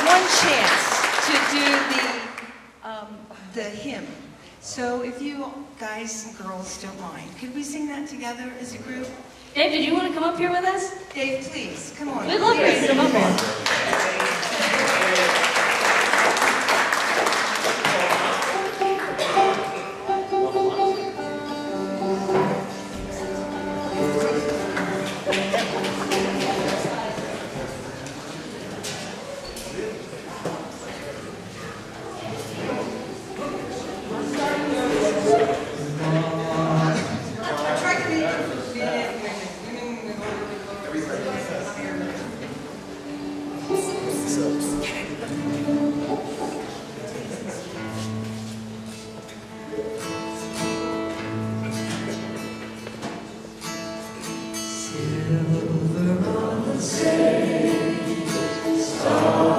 one chance to do the hymn. So if you guys and girls don't mind, could we sing that together as a group? Dave, did you want to come up here with us? Dave, please, come on. We'd love for you to come up here. Silver on the stage,